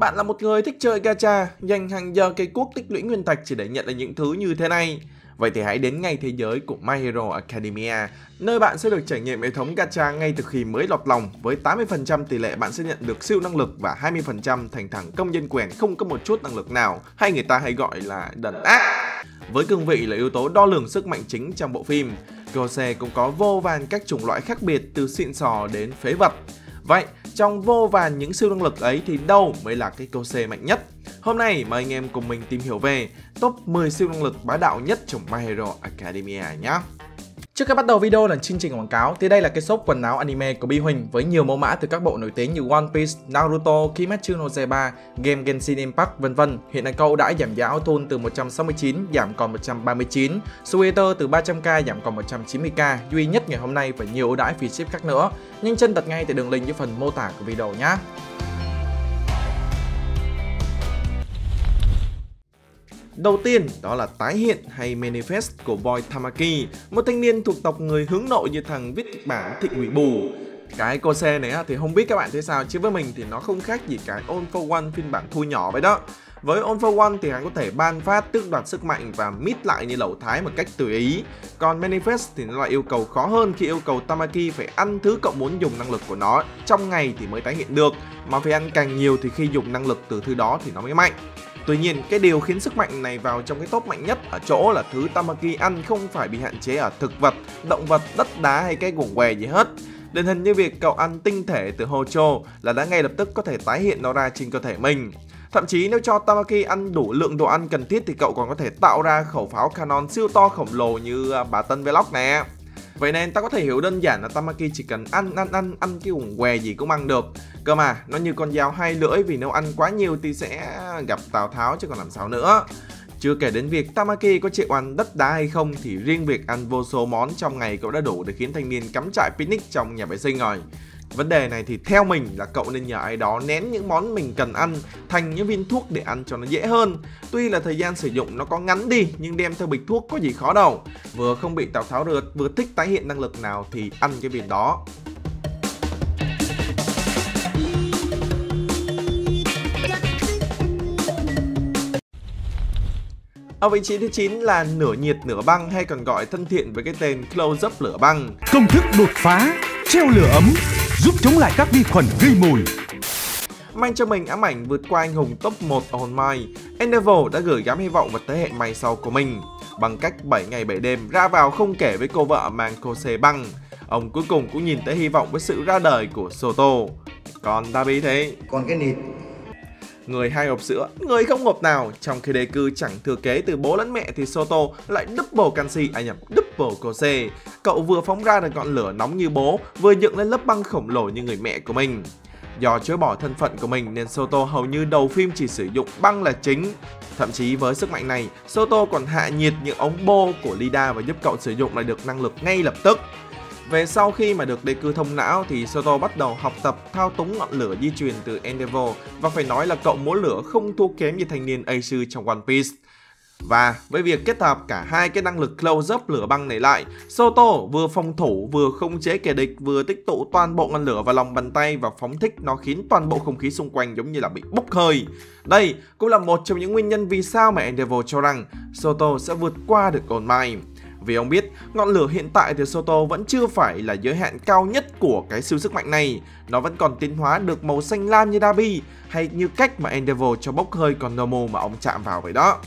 Bạn là một người thích chơi gacha, dành hàng giờ cây cuốc tích lũy nguyên thạch chỉ để nhận được những thứ như thế này. Vậy thì hãy đến ngay thế giới của My Hero Academia, nơi bạn sẽ được trải nghiệm hệ thống gacha ngay từ khi mới lọt lòng. Với 80% tỷ lệ bạn sẽ nhận được siêu năng lực và 20% thành thẳng công dân quèn không có một chút năng lực nào, hay người ta hay gọi là đần ác. Với cương vị là yếu tố đo lường sức mạnh chính trong bộ phim, Kose cũng có vô vàn các chủng loại khác biệt từ xịn sò đến phế vật. Vậy, trong vô vàn những siêu năng lực ấy thì đâu mới là cái Kose mạnh nhất? Hôm nay mời anh em cùng mình tìm hiểu về top 10 siêu năng lực bá đạo nhất trong My Hero Academia nhé. Trước khi bắt đầu video là chương trình quảng cáo thì đây là cái shop quần áo anime của Bi Huỳnh với nhiều mẫu mã từ các bộ nổi tiếng như One Piece, Naruto, Kimetsu no Yaiba, game Genshin Impact vân vân. Hiện nay câu đã giảm giá auto từ 169 giảm còn 139, sweater từ 300k giảm còn 190k duy nhất ngày hôm nay và nhiều ưu đãi phí ship khác nữa. Nhanh chân đặt ngay tại đường link dưới phần mô tả của video nhé. Đầu tiên đó là tái hiện hay manifest của Boy Tamaki, một thanh niên thuộc tộc người hướng nội như thằng viết kịch bản Thịnh Ủy Bù. Cái Kose này thì không biết các bạn thấy sao, chứ với mình thì nó không khác gì cái All for One phiên bản thu nhỏ vậy đó. Với All for One thì hắn có thể ban phát tước đoạt sức mạnh và mít lại như lẩu thái một cách tùy ý. Còn Manifest thì nó lại yêu cầu khó hơn khi yêu cầu Tamaki phải ăn thứ cậu muốn dùng năng lực của nó trong ngày thì mới tái hiện được, mà phải ăn càng nhiều thì khi dùng năng lực từ thứ đó thì nó mới mạnh. Tuy nhiên, cái điều khiến sức mạnh này vào trong cái top mạnh nhất ở chỗ là thứ Tamaki ăn không phải bị hạn chế ở thực vật, động vật, đất đá hay cái guồng què gì hết. Điển hình như việc cậu ăn tinh thể từ Hocho là đã ngay lập tức có thể tái hiện nó ra trên cơ thể mình. Thậm chí nếu cho Tamaki ăn đủ lượng đồ ăn cần thiết thì cậu còn có thể tạo ra khẩu pháo canon siêu to khổng lồ như bà Tân Vlog nè. Vậy nên ta có thể hiểu đơn giản là Tamaki chỉ cần ăn cái guồng què gì cũng ăn được. Cơ mà nó như con dao hai lưỡi, vì nếu ăn quá nhiều thì sẽ gặp Tào Tháo chứ còn làm sao nữa. Chưa kể đến việc Tamaki có chịu ăn đất đá hay không thì riêng việc ăn vô số món trong ngày cậu đã đủ để khiến thanh niên cắm trại picnic trong nhà vệ sinh rồi. Vấn đề này thì theo mình là cậu nên nhờ ai đó nén những món mình cần ăn thành những viên thuốc để ăn cho nó dễ hơn. Tuy là thời gian sử dụng nó có ngắn đi nhưng đem theo bịch thuốc có gì khó đâu. Vừa không bị Tào Tháo rượt, vừa thích tái hiện năng lực nào thì ăn cái viên đó. Ở vị trí thứ 9 là nửa nhiệt nửa băng, hay còn gọi thân thiện với cái tên Close Up lửa băng. Công thức đột phá, treo lửa ấm, giúp chống lại các vi khuẩn gây mùi. Mang cho mình ám ảnh vượt qua anh hùng top 1 On My, Endeavor đã gửi gắm hy vọng vào thế hệ mai sau của mình. Bằng cách 7 ngày 7 đêm ra vào không kể với cô vợ mang Kose băng, ông cuối cùng cũng nhìn thấy hy vọng với sự ra đời của Soto. Còn Dabi thế? Còn cái nịt. Người 2 hộp sữa, người không hộp nào. Trong khi đề cư chẳng thừa kế từ bố lẫn mẹ thì Soto lại double canxi, double Kose. Cậu vừa phóng ra được ngọn lửa nóng như bố, vừa dựng lên lớp băng khổng lồ như người mẹ của mình. Do chối bỏ thân phận của mình nên Soto hầu như đầu phim chỉ sử dụng băng là chính. Thậm chí với sức mạnh này, Soto còn hạ nhiệt những ống bô của Lida và giúp cậu sử dụng lại được năng lực ngay lập tức. Về sau khi mà được đề cư thông não thì Soto bắt đầu học tập thao túng ngọn lửa di truyền từ Endeavor, và phải nói là cậu múa lửa không thua kém như thanh niên Ace trong One Piece. Và với việc kết hợp cả hai cái năng lực close up lửa băng này lại, Soto vừa phòng thủ vừa khống chế kẻ địch, vừa tích tụ toàn bộ ngọn lửa vào lòng bàn tay và phóng thích nó khiến toàn bộ không khí xung quanh giống như là bị bốc hơi. Đây cũng là một trong những nguyên nhân vì sao mà Endeavor cho rằng Soto sẽ vượt qua được All Might. Vì ông biết, ngọn lửa hiện tại thì Soto vẫn chưa phải là giới hạn cao nhất của cái siêu sức mạnh này. Nó vẫn còn tiến hóa được màu xanh lam như Dabi, hay như cách mà Endeavor cho bốc hơi còn normal mà ông chạm vào vậy đó.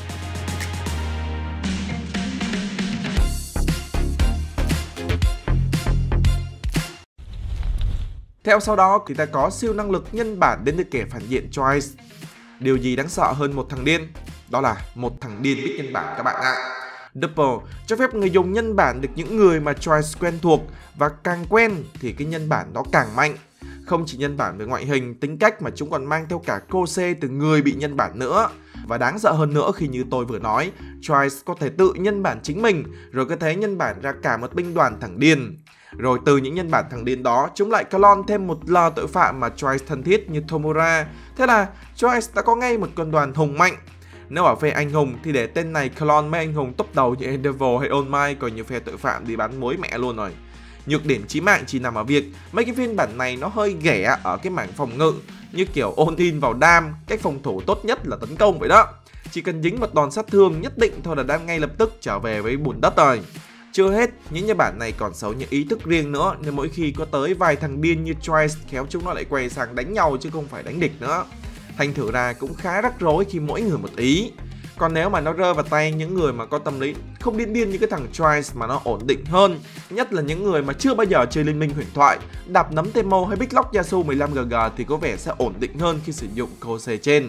Theo sau đó thì ta có siêu năng lực nhân bản đến từ kẻ phản diện Choice. Điều gì đáng sợ hơn một thằng điên? Đó là một thằng điên biết nhân bản các bạn ạ. Double cho phép người dùng nhân bản được những người mà Choice quen thuộc, và càng quen thì cái nhân bản đó càng mạnh. Không chỉ nhân bản về ngoại hình, tính cách mà chúng còn mang theo cả Kose từ người bị nhân bản nữa. Và đáng sợ hơn nữa khi như tôi vừa nói, Choice có thể tự nhân bản chính mình, rồi có thể nhân bản ra cả một binh đoàn thằng điên. Rồi từ những nhân bản thằng điên đó, chúng lại clone thêm một lò tội phạm mà Choice thân thiết như Tomura. Thế là Choice đã có ngay một quân đoàn hùng mạnh. Nếu ở phe anh hùng thì để tên này clone mấy anh hùng top đầu như Endeavor hay All Might, coi như phe tội phạm đi bán muối mẹ luôn rồi. Nhược điểm chí mạng chỉ nằm ở việc mấy cái phiên bản này nó hơi ghẻ ở cái mảng phòng ngự, như kiểu all in vào đam, cách phòng thủ tốt nhất là tấn công vậy đó. Chỉ cần dính một đòn sát thương nhất định thôi là đam ngay lập tức trở về với bùn đất rồi. Chưa hết, những nhân bản này còn xấu những ý thức riêng nữa, nên mỗi khi có tới vài thằng điên như Trice khéo chúng nó lại quay sang đánh nhau chứ không phải đánh địch nữa. Thành thử ra cũng khá rắc rối khi mỗi người một ý. Còn nếu mà nó rơi vào tay những người mà có tâm lý không điên điên như cái thằng Trice mà nó ổn định hơn, nhất là những người mà chưa bao giờ chơi Liên minh huyền thoại, đạp nấm Teemo hay Big Lock Yasuo 15GG thì có vẻ sẽ ổn định hơn khi sử dụng Kose trên.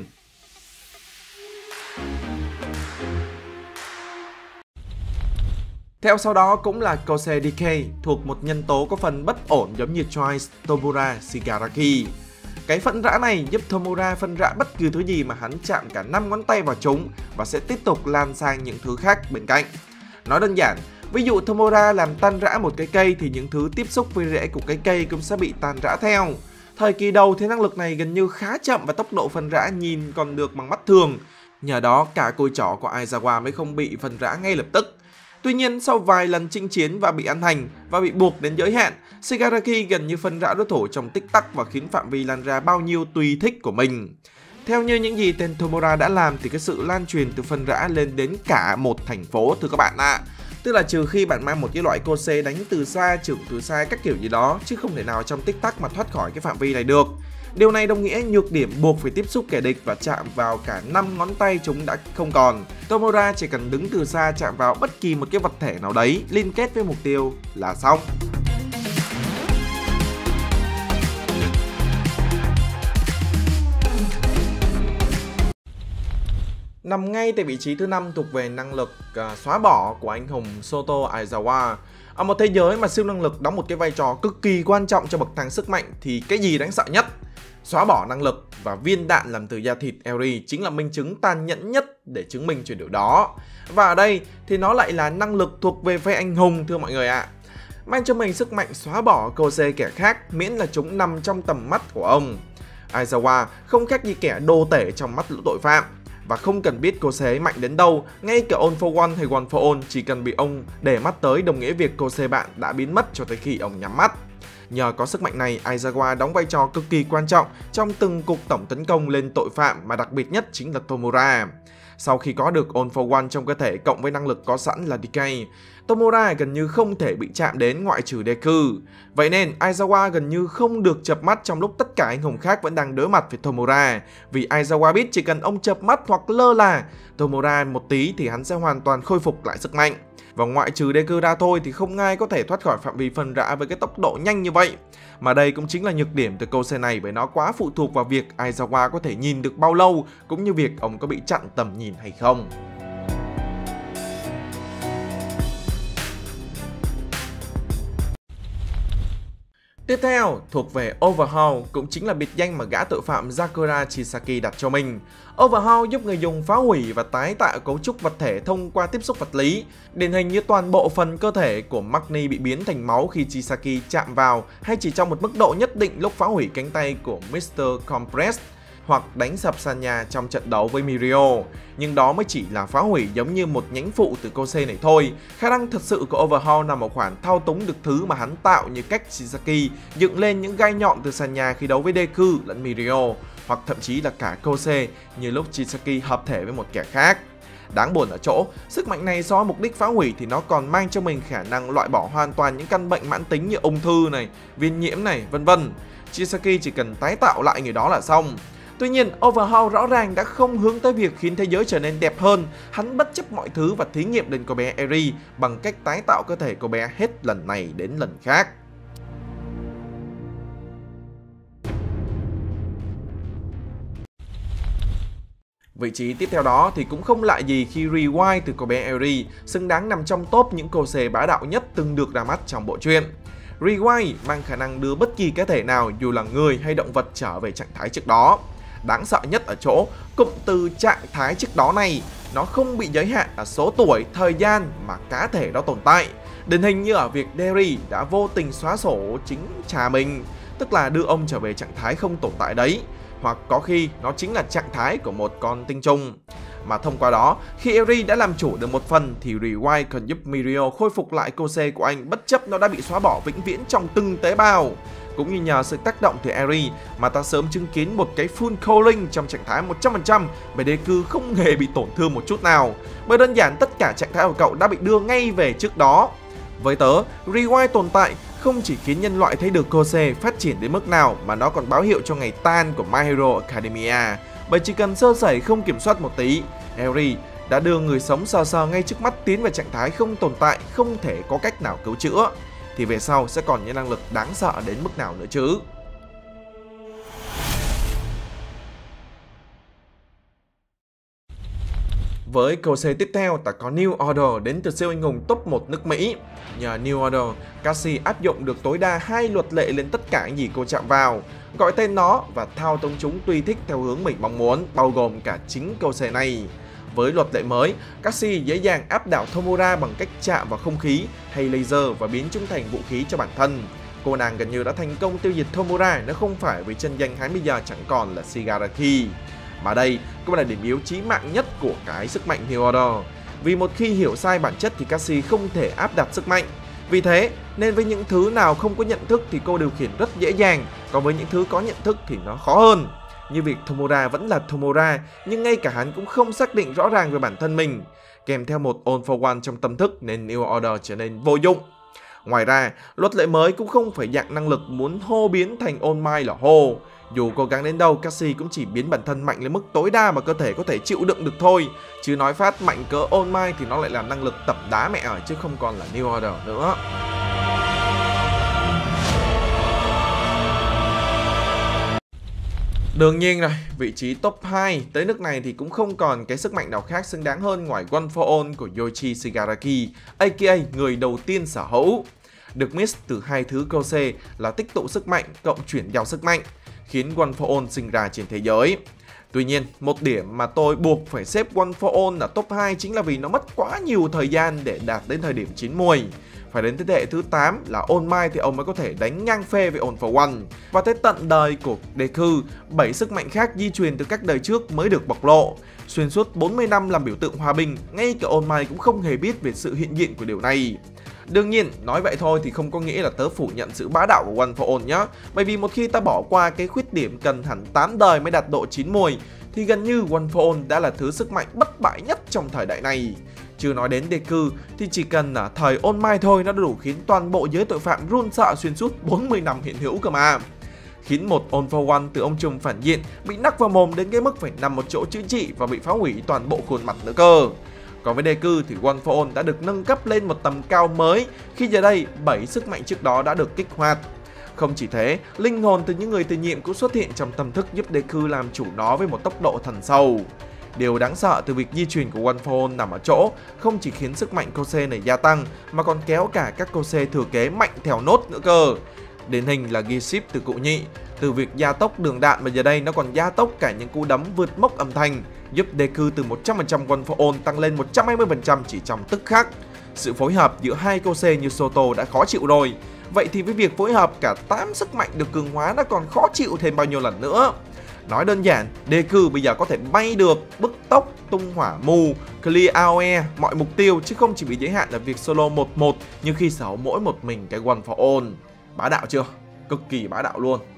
Theo sau đó cũng là Kose DK, thuộc một nhân tố có phần bất ổn giống như Trice, Tomura, Shigaraki. Cái phân rã này giúp Tomura phân rã bất cứ thứ gì mà hắn chạm cả 5 ngón tay vào chúng và sẽ tiếp tục lan sang những thứ khác bên cạnh. Nói đơn giản, ví dụ Tomura làm tan rã một cái cây thì những thứ tiếp xúc với rễ của cái cây cũng sẽ bị tan rã theo. Thời kỳ đầu thì năng lực này gần như khá chậm và tốc độ phân rã nhìn còn được bằng mắt thường. Nhờ đó cả cùi chỏ của Aizawa mới không bị phân rã ngay lập tức. Tuy nhiên sau vài lần chinh chiến và bị ăn hành và bị buộc đến giới hạn, Shigaraki gần như phân rã đối thủ trong tích tắc và khiến phạm vi lan ra bao nhiêu tùy thích của mình. Theo như những gì tên Tomura đã làm thì cái sự lan truyền từ phân rã lên đến cả một thành phố thưa các bạn ạ. Tức là trừ khi bạn mang một cái loại Kose đánh từ xa, trưởng từ xa các kiểu gì đó, chứ không thể nào trong tích tắc mà thoát khỏi cái phạm vi này được. Điều này đồng nghĩa nhược điểm buộc phải tiếp xúc kẻ địch và chạm vào cả 5 ngón tay chúng đã không còn. Tomura chỉ cần đứng từ xa chạm vào bất kỳ một cái vật thể nào đấy liên kết với mục tiêu là xong. Nằm ngay tại vị trí thứ 5 thuộc về năng lực xóa bỏ của anh hùng Soto Aizawa. Ở một thế giới mà siêu năng lực đóng một cái vai trò cực kỳ quan trọng cho bậc thang sức mạnh thì cái gì đáng sợ nhất? Xóa bỏ năng lực và viên đạn làm từ da thịt Eri chính là minh chứng tàn nhẫn nhất để chứng minh chuyện điều đó. Và ở đây thì nó lại là năng lực thuộc về phe anh hùng thưa mọi người ạ. Mang cho mình sức mạnh xóa bỏ Kose kẻ khác miễn là chúng nằm trong tầm mắt của ông. Aizawa không khác gì kẻ đô tể trong mắt lũ tội phạm. Và không cần biết Kose mạnh đến đâu, ngay cả All for One hay One for All chỉ cần bị ông để mắt tới đồng nghĩa việc Kose bạn đã biến mất cho tới khi ông nhắm mắt. Nhờ có sức mạnh này, Aizawa đóng vai trò cực kỳ quan trọng trong từng cuộc tổng tấn công lên tội phạm mà đặc biệt nhất chính là Tomura. Sau khi có được All for One trong cơ thể cộng với năng lực có sẵn là Decay, Tomura gần như không thể bị chạm đến ngoại trừ Deku. Vậy nên Aizawa gần như không được chợp mắt trong lúc tất cả anh hùng khác vẫn đang đối mặt với Tomura. Vì Aizawa biết chỉ cần ông chợp mắt hoặc lơ là Tomura một tí thì hắn sẽ hoàn toàn khôi phục lại sức mạnh. Và ngoại trừ Deku ra thôi thì không ai có thể thoát khỏi phạm vi phân rã với cái tốc độ nhanh như vậy. Mà đây cũng chính là nhược điểm từ Kose này bởi nó quá phụ thuộc vào việc Aizawa có thể nhìn được bao lâu cũng như việc ông có bị chặn tầm nhìn hay không. Tiếp theo, thuộc về Overhaul, cũng chính là biệt danh mà gã tội phạm Sakura Chisaki đặt cho mình. Overhaul giúp người dùng phá hủy và tái tạo cấu trúc vật thể thông qua tiếp xúc vật lý. Điển hình như toàn bộ phần cơ thể của Magni bị biến thành máu khi Chisaki chạm vào, hay chỉ trong một mức độ nhất định lúc phá hủy cánh tay của Mr. Compress, hoặc đánh sập sàn nhà trong trận đấu với Mirio. Nhưng đó mới chỉ là phá hủy giống như một nhánh phụ từ Kose này thôi. Khả năng thật sự của Overhaul nằm ở khoản thao túng được thứ mà hắn tạo như cách Chisaki dựng lên những gai nhọn từ sàn nhà khi đấu với Deku lẫn Mirio, hoặc thậm chí là cả Kose như lúc Chisaki hợp thể với một kẻ khác. Đáng buồn ở chỗ, sức mạnh này so với mục đích phá hủy thì nó còn mang cho mình khả năng loại bỏ hoàn toàn những căn bệnh mãn tính như ung thư này, viêm nhiễm này, vân vân. Chisaki chỉ cần tái tạo lại người đó là xong. Tuy nhiên, Overhaul rõ ràng đã không hướng tới việc khiến thế giới trở nên đẹp hơn. Hắn bất chấp mọi thứ và thí nghiệm lên cô bé Eri bằng cách tái tạo cơ thể cô bé hết lần này đến lần khác. Vị trí tiếp theo đó thì cũng không lạ gì khi Rewind từ cô bé Eri xứng đáng nằm trong top những Kose bá đạo nhất từng được ra mắt trong bộ truyện. Rewind mang khả năng đưa bất kỳ cá thể nào dù là người hay động vật trở về trạng thái trước đó. Đáng sợ nhất ở chỗ, cụm từ trạng thái trước đó này, nó không bị giới hạn ở số tuổi, thời gian mà cá thể đó tồn tại. Điển hình như ở việc Derry đã vô tình xóa sổ chính cha mình, tức là đưa ông trở về trạng thái không tồn tại đấy. Hoặc có khi nó chính là trạng thái của một con tinh trùng. Mà thông qua đó, khi Eri đã làm chủ được một phần thì Rewind còn giúp Mirio khôi phục lại Kose của anh bất chấp nó đã bị xóa bỏ vĩnh viễn trong từng tế bào. Cũng như nhờ sự tác động từ Eri mà ta sớm chứng kiến một cái full calling trong trạng thái 100% và Deku không hề bị tổn thương một chút nào. Bởi đơn giản tất cả trạng thái của cậu đã bị đưa ngay về trước đó. Với tớ, Rewind tồn tại không chỉ khiến nhân loại thấy được Kose phát triển đến mức nào mà nó còn báo hiệu cho ngày tan của My Hero Academia. Bởi chỉ cần sơ sẩy không kiểm soát một tí, Eri đã đưa người sống sờ sờ ngay trước mắt tiến vào trạng thái không tồn tại, không thể có cách nào cứu chữa. Thì về sau sẽ còn những năng lực đáng sợ đến mức nào nữa chứ. Với Kose tiếp theo, ta có New Order đến từ siêu anh hùng top 1 nước Mỹ. Nhờ New Order, Cassie áp dụng được tối đa 2 luật lệ lên tất cả những gì cô chạm vào, gọi tên nó và thao túng chúng tùy thích theo hướng mình mong muốn, bao gồm cả chính Kose này. Với luật lệ mới, Cassie dễ dàng áp đảo Tomura bằng cách chạm vào không khí hay laser và biến chúng thành vũ khí cho bản thân. Cô nàng gần như đã thành công tiêu diệt Tomura nếu không phải vì chân danh hắn bây giờ chẳng còn là Shigaraki. Mà đây cũng là điểm yếu chí mạng nhất của cái sức mạnh New Order. Vì một khi hiểu sai bản chất thì Cassie không thể áp đặt sức mạnh. Vì thế nên với những thứ nào không có nhận thức thì cô điều khiển rất dễ dàng, còn với những thứ có nhận thức thì nó khó hơn. Như việc Tomura vẫn là Tomura, nhưng ngay cả hắn cũng không xác định rõ ràng về bản thân mình, kèm theo một All for One trong tâm thức nên New Order trở nên vô dụng. Ngoài ra, luật lệ mới cũng không phải dạng năng lực muốn hô biến thành All Might là hô. Dù cố gắng đến đâu, Cassie cũng chỉ biến bản thân mạnh lên mức tối đa mà cơ thể có thể chịu đựng được thôi. Chứ nói phát mạnh cỡ All Might thì nó lại là năng lực tập đá mẹ ở chứ không còn là New Order nữa. Đương nhiên rồi, vị trí top 2 tới nước này thì cũng không còn cái sức mạnh nào khác xứng đáng hơn ngoài One for All của Yoichi Shigaraki, aka người đầu tiên sở hữu. Được mix từ hai thứ Kose là tích tụ sức mạnh cộng chuyển giao sức mạnh, khiến One for All sinh ra trên thế giới. Tuy nhiên, một điểm mà tôi buộc phải xếp One for All là top 2 chính là vì nó mất quá nhiều thời gian để đạt đến thời điểm chín muồi. Phải đến thế hệ thứ 8 là All Might thì ông mới có thể đánh ngang phê với All for One. Và tới tận đời của Deku, 7 sức mạnh khác di truyền từ các đời trước mới được bộc lộ. Xuyên suốt 40 năm làm biểu tượng hòa bình, ngay cả All Might cũng không hề biết về sự hiện diện của điều này. Đương nhiên, nói vậy thôi thì không có nghĩa là tớ phủ nhận sự bá đạo của One for All nhá. Bởi vì một khi ta bỏ qua cái khuyết điểm cần hẳn 8 đời mới đạt độ chín muồi, thì gần như One for All đã là thứ sức mạnh bất bại nhất trong thời đại này. Chưa nói đến Deku thì chỉ cần là thời All Might thôi nó đã đủ khiến toàn bộ giới tội phạm run sợ xuyên suốt 40 năm hiện hữu cơ mà. Khiến một All for One từ ông trùm phản diện bị nắc vào mồm đến cái mức phải nằm một chỗ chữa trị và bị phá hủy toàn bộ khuôn mặt nữa cơ. Còn với Deku thì One for All đã được nâng cấp lên một tầm cao mới khi giờ đây 7 sức mạnh trước đó đã được kích hoạt. Không chỉ thế, linh hồn từ những người tiền nhiệm cũng xuất hiện trong tâm thức giúp Deku làm chủ nó với một tốc độ thần sâu. Điều đáng sợ từ việc di truyền của One for All nằm ở chỗ không chỉ khiến sức mạnh Kose này gia tăng mà còn kéo cả các Kose thừa kế mạnh theo nốt nữa cơ. Điển hình là Gear từ cụ nhị, từ việc gia tốc đường đạn mà giờ đây nó còn gia tốc cả những cú đấm vượt mốc âm thanh, giúp Deku từ 100% One for All tăng lên 120% chỉ trong tức khắc. Sự phối hợp giữa hai Kose như Soto đã khó chịu rồi, vậy thì với việc phối hợp cả 8 sức mạnh được cường hóa nó còn khó chịu thêm bao nhiêu lần nữa. Nói đơn giản, Deku bây giờ có thể bay được, bức tốc, tung hỏa mù, clear AoE mọi mục tiêu chứ không chỉ bị giới hạn ở việc solo 1-1 như khi sở hữu mỗi một mình cái One for All. Bá đạo chưa? Cực kỳ bá đạo luôn.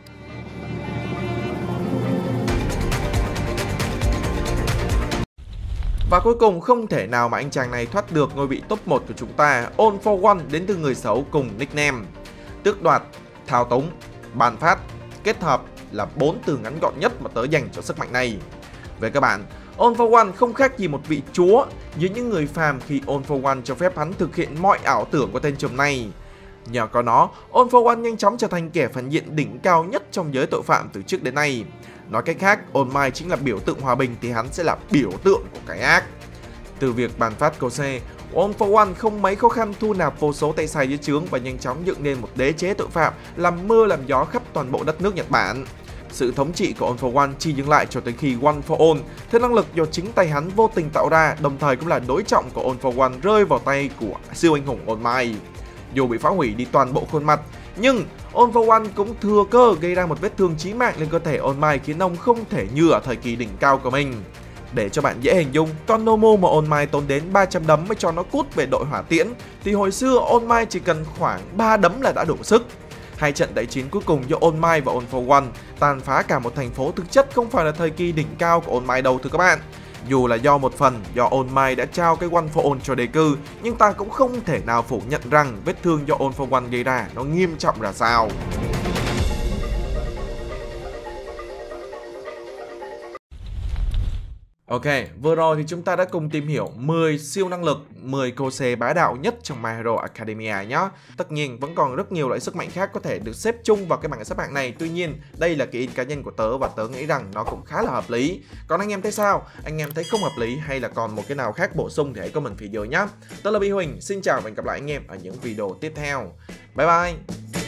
Và cuối cùng không thể nào mà anh chàng này thoát được ngôi vị top 1 của chúng ta. All for One đến từ người xấu cùng nickname. Tước đoạt, thao túng, ban phát, kết hợp là 4 từ ngắn gọn nhất mà tớ dành cho sức mạnh này. Về các bạn, All for One không khác gì một vị chúa với những người phàm khi All for One cho phép hắn thực hiện mọi ảo tưởng của tên trùm này. Nhờ có nó, All for One nhanh chóng trở thành kẻ phản diện đỉnh cao nhất trong giới tội phạm từ trước đến nay. Nói cách khác, All Might chính là biểu tượng hòa bình thì hắn sẽ là biểu tượng của cái ác. Từ việc bàn phát Kose, All for One không mấy khó khăn thu nạp vô số tay sai dưới trướng và nhanh chóng dựng nên một đế chế tội phạm làm mưa làm gió khắp toàn bộ đất nước Nhật Bản. Sự thống trị của All for One chỉ dừng lại cho tới khi One for All, thế năng lực do chính tay hắn vô tình tạo ra, đồng thời cũng là đối trọng của All for One rơi vào tay của siêu anh hùng All Might. Dù bị phá hủy đi toàn bộ khuôn mặt, nhưng All for One cũng thừa cơ gây ra một vết thương chí mạng lên cơ thể All Might khiến ông không thể như ở thời kỳ đỉnh cao của mình. Để cho bạn dễ hình dung, con Nomu mà All Might tốn đến 300 đấm mới cho nó cút về đội hỏa tiễn, thì hồi xưa All Might chỉ cần khoảng 3 đấm là đã đủ sức. Hai trận đại chiến cuối cùng giữa All Might và All For One tàn phá cả một thành phố thực chất không phải là thời kỳ đỉnh cao của All Might đâu thưa các bạn. Dù là do một phần do All Might đã trao cái One For All cho đề cư, nhưng ta cũng không thể nào phủ nhận rằng vết thương do All For One gây ra nó nghiêm trọng ra sao. Ok, vừa rồi thì chúng ta đã cùng tìm hiểu 10 siêu năng lực, 10 Kose bá đạo nhất trong My Hero Academia nhé. Tất nhiên vẫn còn rất nhiều loại sức mạnh khác có thể được xếp chung vào cái bảng xếp hạng này. Tuy nhiên, đây là cái ý cá nhân của tớ và tớ nghĩ rằng nó cũng khá là hợp lý. Còn anh em thấy sao? Anh em thấy không hợp lý hay là còn một cái nào khác bổ sung thì hãy comment phía dưới nhé. Tớ là Bi Huỳnh, xin chào và hẹn gặp lại anh em ở những video tiếp theo. Bye bye!